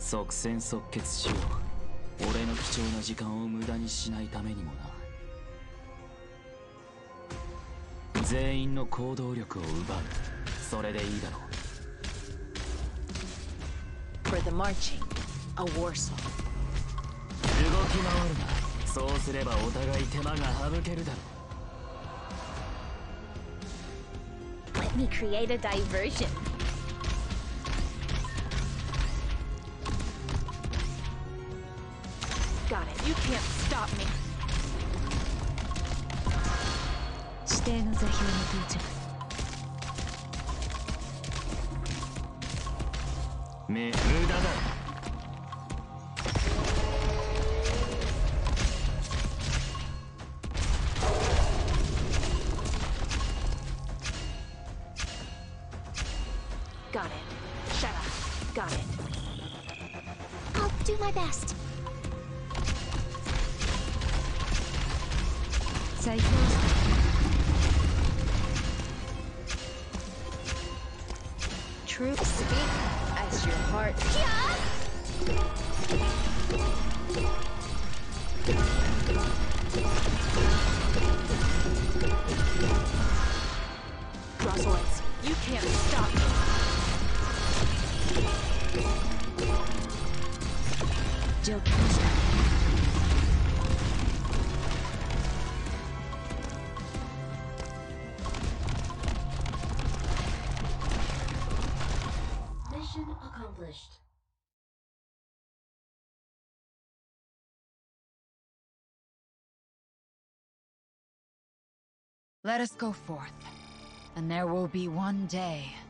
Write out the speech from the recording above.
即戦即決しよう。俺の貴重な時間を無駄にしないためにもな。全員の行動力を奪う。それでいいだろう。 For the marching, a war song. 動き回るな。そうすればお互い手間が省けるだろう。 Let me create a diversion. Got it. You can't stop me. 指定の座標に到着。 無駄だ。 Got it. Shut up. Got it. I'll do my best. 最強。Troops speak as your heart. Crossroads, you can't stop me. Joke. Mission accomplished. Let us go forth, and there will be one day